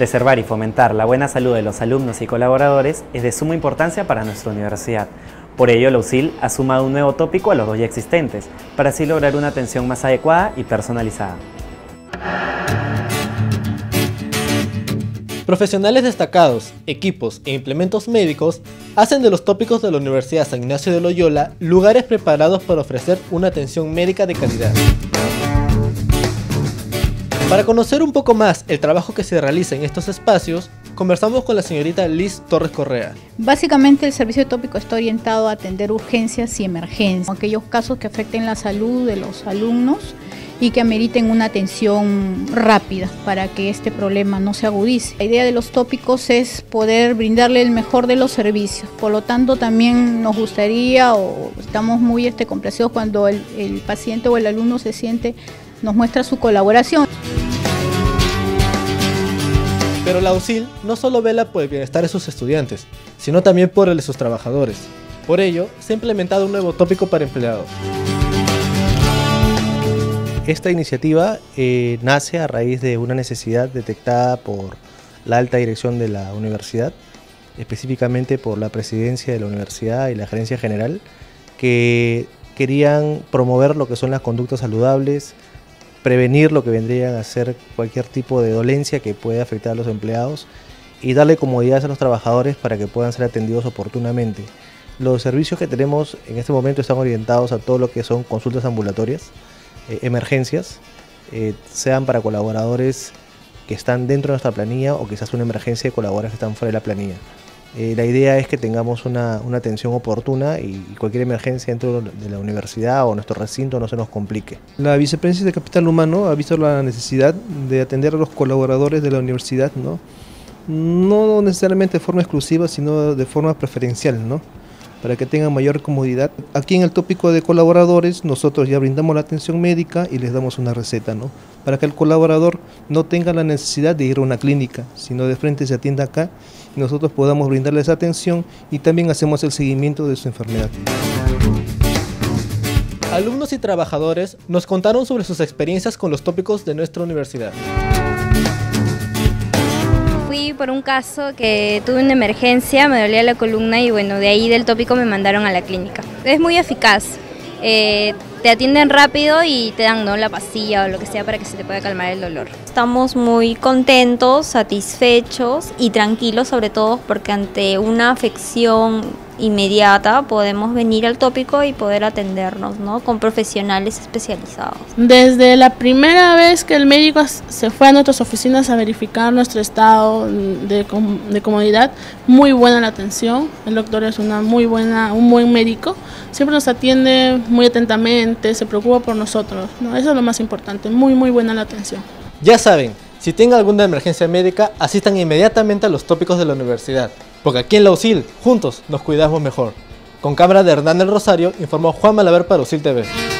Preservar y fomentar la buena salud de los alumnos y colaboradores es de suma importancia para nuestra universidad. Por ello, la UCIL ha sumado un nuevo tópico a los dos ya existentes, para así lograr una atención más adecuada y personalizada. Profesionales destacados, equipos e implementos médicos hacen de los tópicos de la Universidad San Ignacio de Loyola lugares preparados para ofrecer una atención médica de calidad. Para conocer un poco más el trabajo que se realiza en estos espacios, conversamos con la señorita Liz Torres Correa. Básicamente el servicio tópico está orientado a atender urgencias y emergencias, aquellos casos que afecten la salud de los alumnos y que ameriten una atención rápida para que este problema no se agudice. La idea de los tópicos es poder brindarle el mejor de los servicios, por lo tanto también nos gustaría o estamos muy complacidos cuando el paciente o el alumno nos muestra su colaboración. Pero la UCIL no solo vela por el bienestar de sus estudiantes, sino también por el de sus trabajadores. Por ello, se ha implementado un nuevo tópico para empleados. Esta iniciativa nace a raíz de una necesidad detectada por la alta dirección de la universidad, específicamente por la presidencia de la universidad y la gerencia general, que querían promover lo que son las conductas saludables, prevenir lo que vendrían a ser cualquier tipo de dolencia que pueda afectar a los empleados y darle comodidades a los trabajadores para que puedan ser atendidos oportunamente. Los servicios que tenemos en este momento están orientados a todo lo que son consultas ambulatorias, emergencias, sean para colaboradores que están dentro de nuestra planilla o quizás una emergencia de colaboradores que están fuera de la planilla. La idea es que tengamos una atención oportuna y cualquier emergencia dentro de la universidad o nuestro recinto no se nos complique. La Vicepresidencia de Capital Humano ha visto la necesidad de atender a los colaboradores de la universidad, no necesariamente de forma exclusiva, sino de forma preferencial, para que tengan mayor comodidad. Aquí en el tópico de colaboradores nosotros ya brindamos la atención médica y les damos una receta, para que el colaborador no tenga la necesidad de ir a una clínica, sino de frente se atienda acá y nosotros podamos brindarles atención y también hacemos el seguimiento de su enfermedad. Alumnos y trabajadores nos contaron sobre sus experiencias con los tópicos de nuestra universidad. Fui por un caso que tuve una emergencia, me dolía la columna y bueno, de ahí del tópico me mandaron a la clínica. Es muy eficaz, te atienden rápido y te dan la pastilla o lo que sea para que se te pueda calmar el dolor. Estamos muy contentos, satisfechos y tranquilos, sobre todo porque ante una afección inmediata podemos venir al tópico y poder atendernos, con profesionales especializados. Desde la primera vez que el médico se fue a nuestras oficinas a verificar nuestro estado de comodidad, muy buena la atención. El doctor es un buen médico, siempre nos atiende muy atentamente, se preocupa por nosotros, eso es lo más importante, muy buena la atención. Ya saben, si tienen alguna emergencia médica, asistan inmediatamente a los tópicos de la universidad, porque aquí en la UCIL, juntos nos cuidamos mejor. Con cámara de Hernán del Rosario, informó Juan Malaver para UCIL TV.